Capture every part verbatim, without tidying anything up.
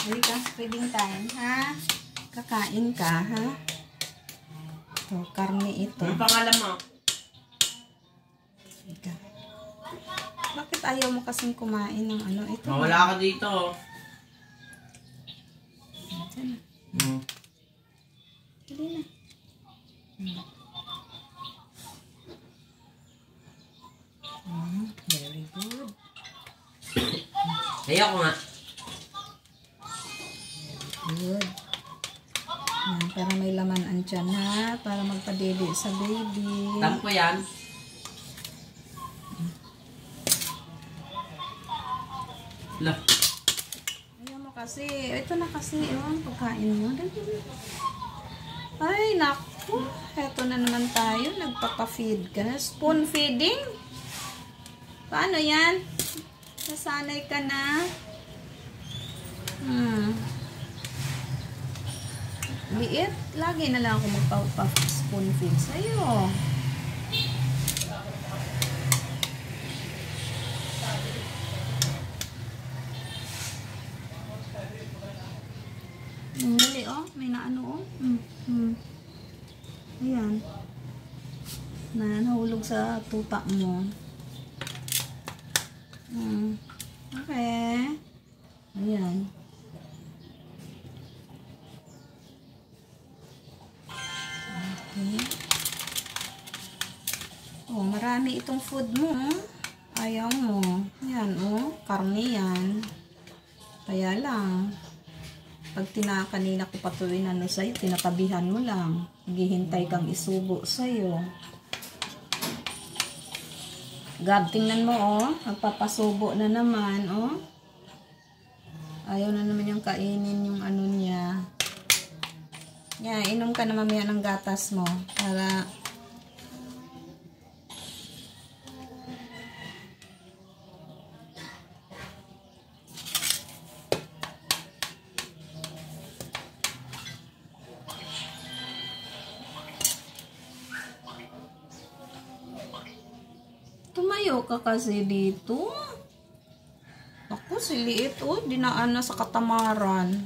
Halika, feeding time, ha? Kakain ka, ha? Ito, karne ito. Ano pangalan mo? Halika. Bakit ayaw mo kasing kumain ng ano? Ito. Mawala ka dito. Diyan na. Hmm. Hindi na. Hmm. Hmm, very good. Ayoko nga. Good. Yan, para may laman ang tiyan, ha? Para magpa-dede sa baby. Tampo yan. Lah. Ayaw mo kasi. Ito na kasi, oh, pagkain mo. Ay, naku. Eto na naman tayo. Nagpapa-feed ka. Spoon feeding? Paano yan? Nasanay ka na? Hmm. Liit. Lagi na lang ako magpa-spoon feed sa'yo. Hmm, dali, oh. May naano, oh. Hmm. Hmm. Ayan. Na, nahulog sa tuta mo. Hmm. Okay. Ayan. Okay. Oh, marami itong food mo. Ayaw mo. Ayan, oh. Karne yan. Kaya lang. Pag tina kanina ko patuloy na ano sa'yo, tinatabihan mo lang. Naghihintay kang isubo sa'yo. Gab, tingnan mo, oh. Magpapasubo na naman, oh. Ayaw na naman yung kainin yung ano niya. Yan, yeah, inom ka na mamaya ng gatas mo. Para... Tumayo ka kasi dito. Ako, siliit, oh. Dinaan na sa katamaran.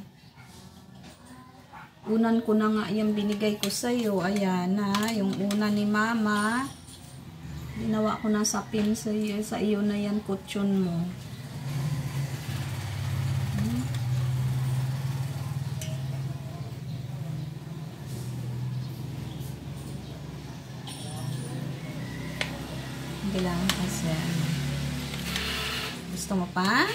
Unan ko na nga yung binigay ko sa'yo. Ayan, ha. Yung una ni mama. Ginawa ko na sa pin sa iyo. Sa iyo na yan, kutsyon mo. Hmm. Kailangan kasi. Gusto mo pa?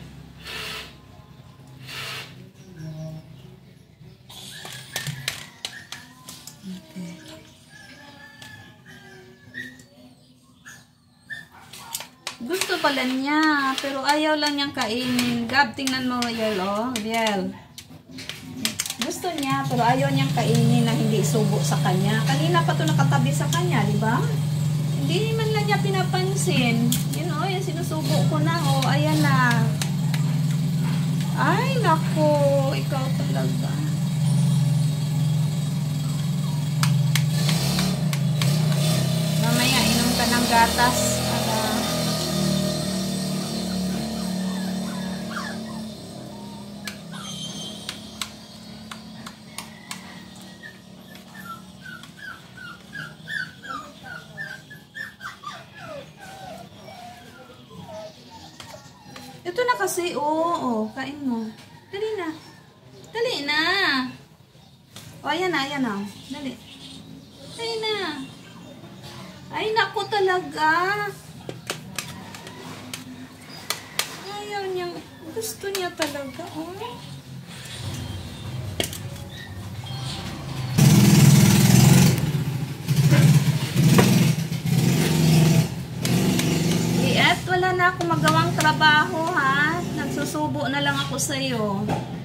Okay. Gusto pala niya, pero ayaw lang niyang kainin. Gab, tingnan mo, Yel, oh. Yel. Gusto niya, pero ayaw niyang kainin na hindi subo sa kanya. Kanina pa ito nakatabi sa kanya, di ba? Hindi man lang niya pinapansin. Yun, oh, yung sinusubo ko na, oh. Ayan na. Ay, naku. Ikaw talaga. Mamaya, inom ka ng gatas. Para... Ito na kasi, oo, oh, oh, kain mo. Dali na. Dali na. O, ayan na, ayan na. Dali. Dali na. Ay, naku talaga. Ayaw niya. Gusto niya talaga, oh. Liet, wala na akong magawang trabaho, ha? Nagsusubo na lang ako sa'yo.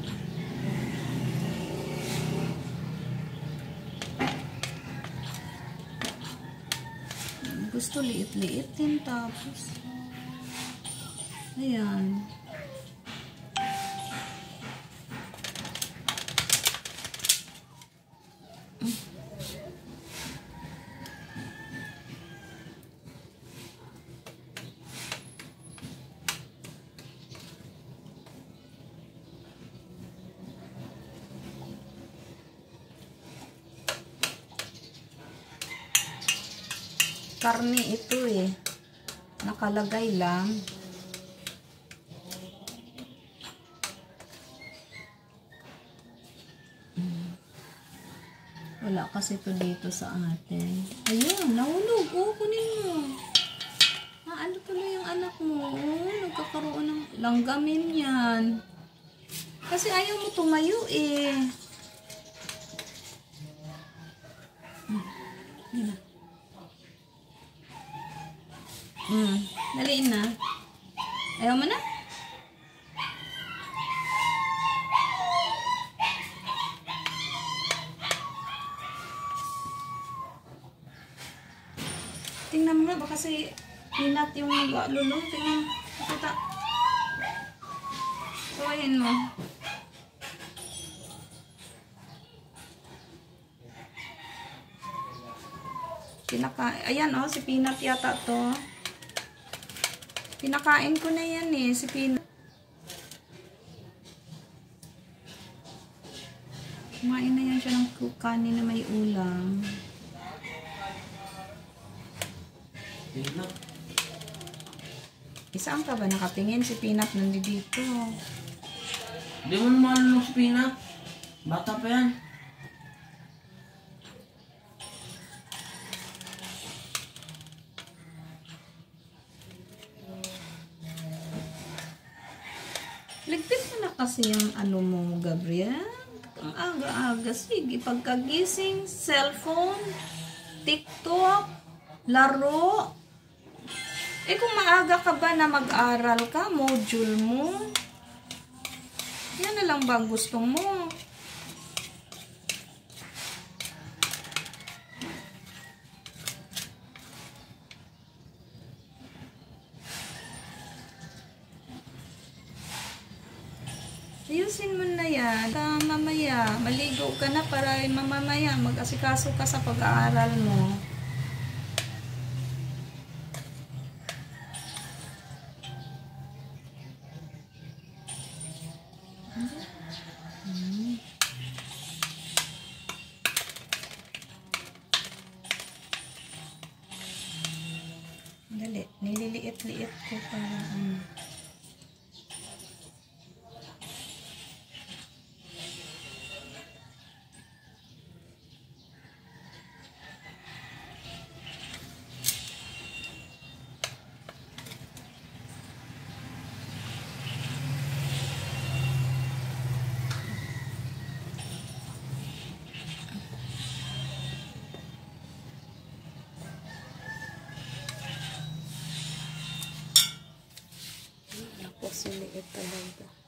Gusto liit-liit din tapos. Ayan. karne ito eh. Nakalagay lang. Wala kasi ito dito sa atin. Ayun, nahulog. Oh, kunin mo. Ah, ano tuloy yung anak mo? Oh, nagkakaroon ng langgamin yan. Kasi ayaw mo tumayo eh. Hmm. Yan na. Hmm. Daliin na. Ayaw mo na? Tingnan mo nga, baka kasi pinat yung mag-alulong. Tingnan mo. Kita. Sawayin mo. Pinaka Ayan oh, si Peanut yata to. Pinakain ko na yan eh, si Peanut. Kumain na yan siya ng kanin na may ulam. Peanut. Isaan ka ba nakatingin? Si Peanut nandito. Hindi mo naman malulong si Peanut. Bata pa yan. Ligpit mo na kasi yung ano mo, Gabriel. Ang aga-aga. Sige, pagkagising, cellphone, TikTok, laro. Eh kung maaga ka ba na mag-aral ka, module mo, yan na lang ba ang gusto mo? Ayusin mo na yan. Sa mamaya, maligo ka na para mamamaya mag-asikaso ka sa pag-aaral mo. Hmm. Dali, nililiit-liit ko para ano. Ako, siliit talaga.